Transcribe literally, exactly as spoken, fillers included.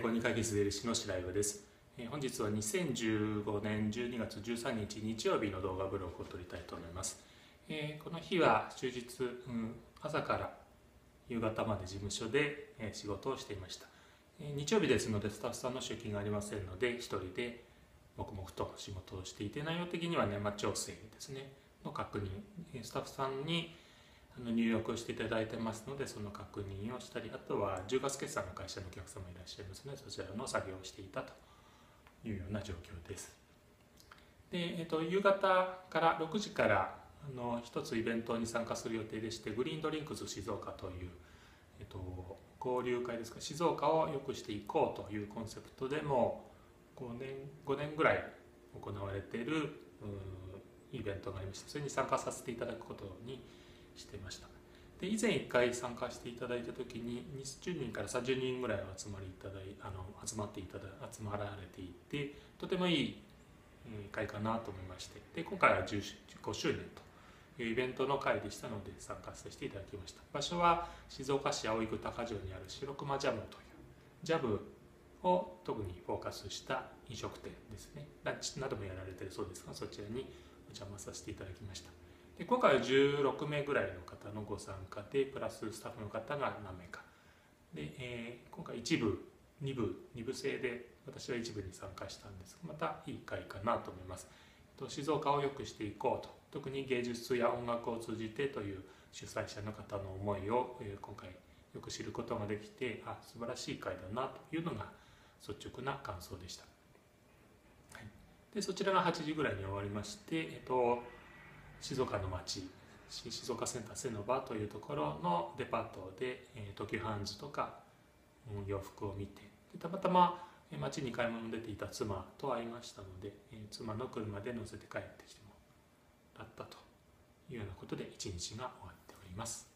康にかげつ税理士の白岩です。えー本日はにせんじゅうごねんじゅうにがつじゅうさんにち日曜日の動画ブログを撮りたいと思います。えーこの日は終日、うん、朝から夕方まで事務所で、えー仕事をしていました。えー日曜日ですのでスタッフさんの出勤がありませんので一人で黙々と仕事をしていて、内容的には年末調整ですねの確認、えースタッフさんにあの入力をしていただいてますので、その確認をしたり、あとはじゅうがつ決算の会社のお客様いらっしゃいますので、そちらの作業をしていたというような状況です。で、えっと、夕方からろくじからあの一つイベントに参加する予定でして、グリーンドリンクス静岡という、えっと、交流会ですか、静岡を良くしていこうというコンセプトでもごねんごねんぐらい行われているイベントがありまして、それに参加させていただくことにしてました。で、以前いっかい参加していただいた時ににじゅうにんからさんじゅうにんぐらいお集まりいただいあの集まっていただ集まられていて、とてもいい会かなと思いまして、で今回はじゅうごしゅうねんというイベントの会でしたので参加させていただきました。場所は静岡市葵区高城にある白熊ジャムというジャムを特にフォーカスした飲食店ですね。ランチなどもやられているそうですが、そちらにお邪魔させていただきました。で今回はじゅうろくめいぐらいの方のご参加で、プラススタッフの方が何名かで、えー、今回一部に部に部制で私は一部に参加したんですが、またいい会かなと思います。静岡を良くしていこうと、特に芸術や音楽を通じてという主催者の方の思いを今回よく知ることができて、あ、素晴らしい会だなというのが率直な感想でした。はい、でそちらがはちじぐらいに終わりまして、えっと静岡の街、静岡センターセノバというところのデパートで東急ハンズとか洋服を見て、でたまたま街に買い物に出ていた妻と会いましたので、妻の車で乗せて帰ってきてもらったというようなことで一日が終わっております。